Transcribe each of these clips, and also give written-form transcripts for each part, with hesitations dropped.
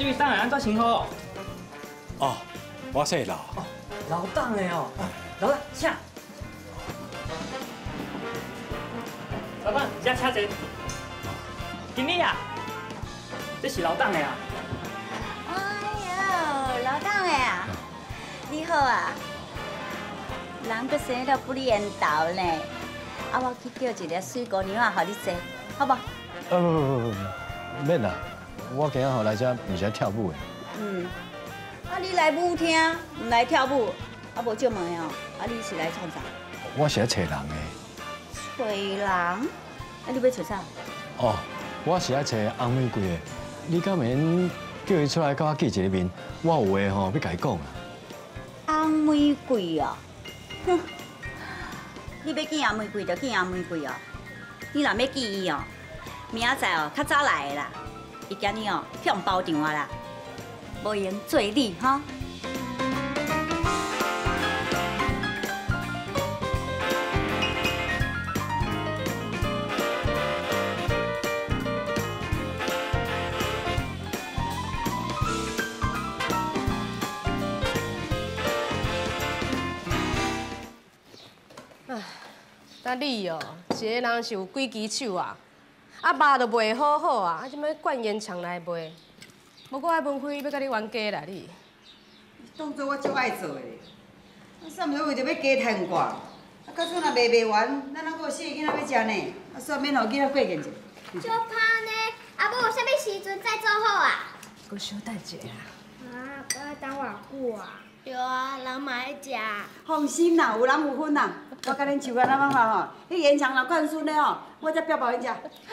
你等下安怎称呼？ 哦，我姓老。 哦，老党的哦。老党，请。老板，遮车坐。经理啊，这是老党的啊。 哎呦，老党的啊，你好啊。人都生了不连道呢，啊，我去叫一个水姑娘啊，互你坐，好不？ 不，免啦，我今日后来遮唔是来跳舞的。 啊，你来舞厅，唔来跳舞，啊，无借问哦，啊，你是来创啥？ 我是来找人的。 找人？啊，你要找啥？ 哦，我是来找红玫瑰的。你敢免叫伊出来甲我见一个面？我有话吼要甲伊讲啊。 红玫瑰哦。哼，你要见红玫瑰就见红玫瑰哦。你若要见伊哦，明仔载哦较早来的啦。伊今日哦向包场啊啦，无闲做你哈。 那你哦，一个人是有几支手啊？啊肉都卖好好啊，啊，怎么灌烟肠来卖？无我爱文辉要甲你冤家啦你。 当作我足爱做的，啊，啥物事为着要加趁我，啊，到阵若卖完，咱还阁有4个囡仔要食呢，啊，算免互囡仔过瘾者。 就怕呢，啊，无有啥物时阵再做好啊？ 阁小等者啦。 啊，我要等偌久啊？对啊，人嘛爱食。 放心啦，有人有份啦，我甲恁手干那办法吼，迄延长若灌顺的吼，我才标包恁食。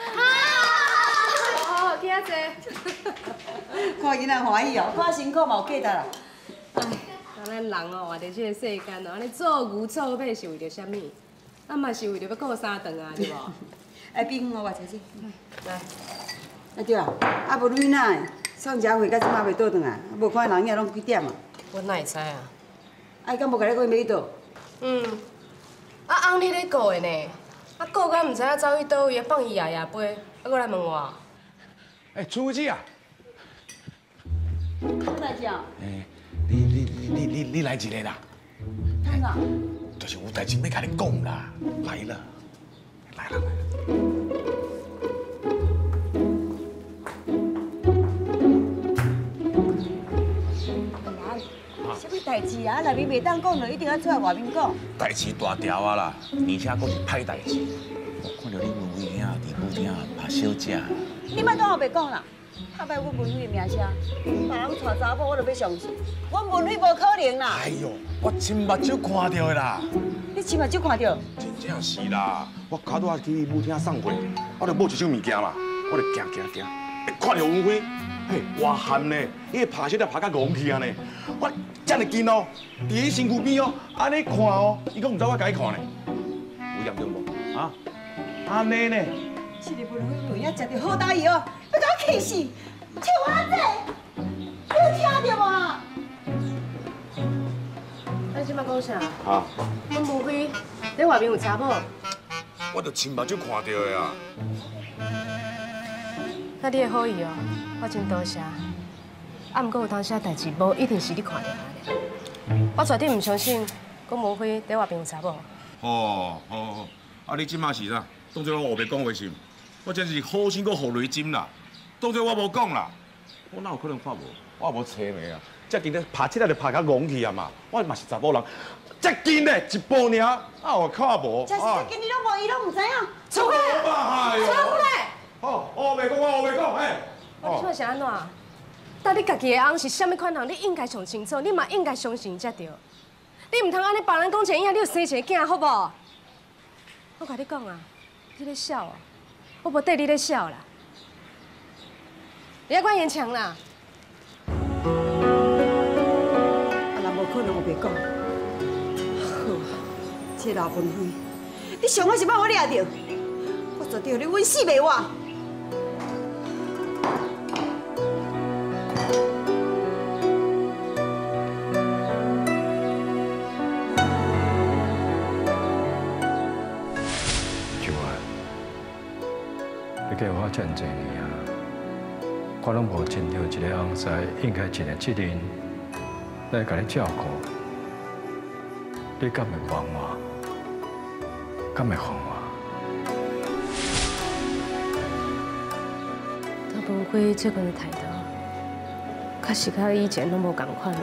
好，去遐坐。 看囡仔欢喜哦，看辛苦嘛有价值啦。 哎，咱人哦，活伫这个世间哦，安尼做牛做马是为着啥物？啊嘛是为着要过三顿啊，对无？ 哎，冰我吃去。 来， 啊对啊，啊无你哪的？送食费到即马袂倒转来，无看人影拢几点啊？ 我哪会知啊？ 啊，伊敢无甲你讲要去倒？ 啊翁你咧顾的呢？啊顾到毋知影走去倒位，放伊爷飞，啊搁来问我。 春惠姐啊！ 你来食？ 你来一个啦？ 干啥？ 就是有代志要甲你讲啦，来啦，来啦。 啥物代志啊？内面袂当讲，就一定要出来外面讲。 代志大条啊啦，而且佫是歹代志。我看到你文慧兄伫舞厅拍小姐。 你莫当我白讲啦，拍歹我文慧的名声，别人娶查某我就要相信，我文慧无可能啦。 哎呦，我亲目睭看到的啦。 你亲目睭看到？ 真正是啦，我拄仔去舞厅送货，我著买一箱物件嘛，我著行，看到文慧，嘿，哇汗呢，伊个拍小姐拍甲戆去啊呢，我遮尔近哦，伫伊身躯边哦，安尼看哦，伊讲毋知我甲伊看呢，有严重无？啊，安尼呢？ 这个文慧有影食着好大意哦，要甲我气死！笑我这，你有听着无？ 你即摆讲啥？ 啊， 阮无辉在外面有查某。 我著亲目睭看到的啊。 那你的好意哦，我真多谢。啊，毋过有当时代志无一定是你看到的。我绝对唔相信，讲无辉在外边有查某。 哦，啊，你即马是啥？当作我后白讲话是？我真是好心搁互雷针啦，当作我无讲啦。我哪有可能发无？我也无找的啊。遮近咧拍起来就拍甲戆去啊嘛！我嘛是查某人，遮近咧一步尔，啊我靠无。 真是遮近你拢无，伊拢唔知影。 出来！哎呦！ 出来！ 好，我未讲，我未讲，嘿。 我即摆是安怎？但你家己的翁是啥物款人，你应该上清楚，你嘛应该相信才对。你唔通安尼别人讲一个影，你就生一个囝，好无？我甲你讲啊，你咧笑哦，我无缀你咧笑啦。你还管严强啦？ 若无可能，我袂讲。好，这老文辉，你上好是把我抓着，我绝对让你稳死袂活。 你叫我遮尔济年啊， 我拢无尽到一个翁婿应该尽的责任来甲你照顾，你敢会怨我？敢会恨我？ 大文辉这个的态度，确实甲以前拢无共款啊。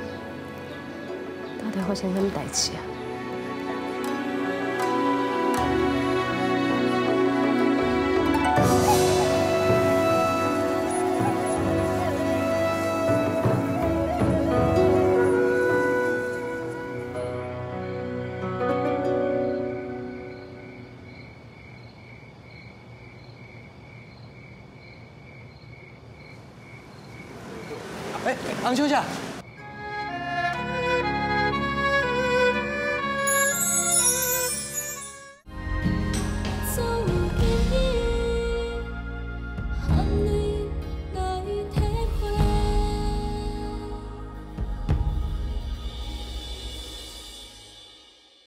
到底发生什么代志啊？ 哎，翁小姐，